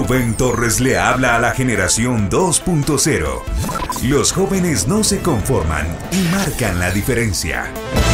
Rubén Torres le habla a la generación 2.0. Los jóvenes no se conforman y marcan la diferencia.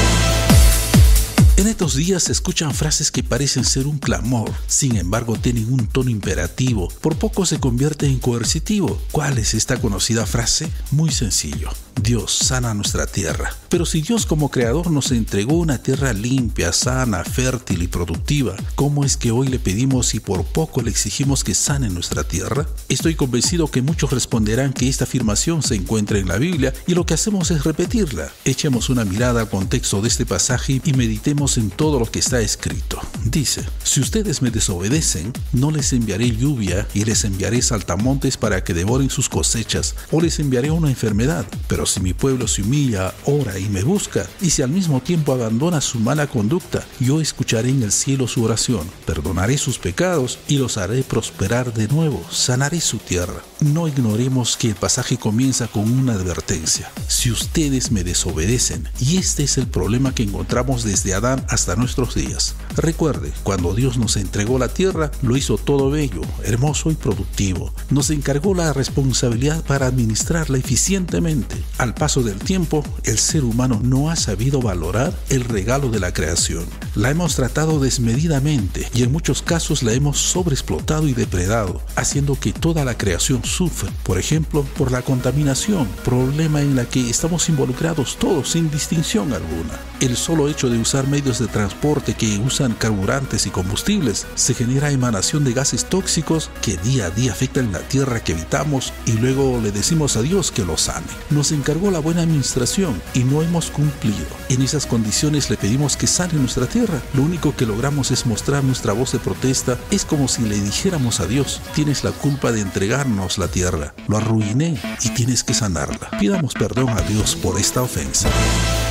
En estos días se escuchan frases que parecen ser un clamor, sin embargo tienen un tono imperativo, por poco se convierte en coercitivo. ¿Cuál es esta conocida frase? Muy sencillo: Dios sana nuestra tierra. Pero si Dios como creador nos entregó una tierra limpia, sana, fértil y productiva, ¿cómo es que hoy le pedimos y por poco le exigimos que sane nuestra tierra? Estoy convencido que muchos responderán que esta afirmación se encuentra en la Biblia y lo que hacemos es repetirla. Echemos una mirada al contexto de este pasaje y meditemos en todo lo que está escrito. Dice: si ustedes me desobedecen, no les enviaré lluvia y les enviaré saltamontes para que devoren sus cosechas, o les enviaré una enfermedad. Pero si mi pueblo se humilla, ora y me busca, y si al mismo tiempo abandona su mala conducta, yo escucharé en el cielo su oración, perdonaré sus pecados y los haré prosperar de nuevo, sanaré su tierra. No ignoremos que el pasaje comienza con una advertencia: si ustedes me desobedecen, y este es el problema que encontramos desde Adán hasta nuestros días. Recuerde, cuando Dios nos entregó la tierra, lo hizo todo bello, hermoso y productivo. Nos encargó la responsabilidad para administrarla eficientemente. Al paso del tiempo, el ser humano no ha sabido valorar el regalo de la creación. La hemos tratado desmedidamente y en muchos casos la hemos sobreexplotado y depredado, haciendo que toda la creación sufra. Por ejemplo, por la contaminación, problema en la que estamos involucrados todos sin distinción alguna. El solo hecho de usar medios de transporte que usan carburantes y combustibles, se genera emanación de gases tóxicos que día a día afectan la tierra que habitamos y luego le decimos a Dios que lo sane. Nos encargó la buena administración y no hemos cumplido. En esas condiciones le pedimos que sane nuestra tierra. Lo único que logramos es mostrar nuestra voz de protesta. Es como si le dijéramos a Dios: tienes la culpa de entregarnos la tierra, lo arruiné y tienes que sanarla. Pidamos perdón a Dios por esta ofensa.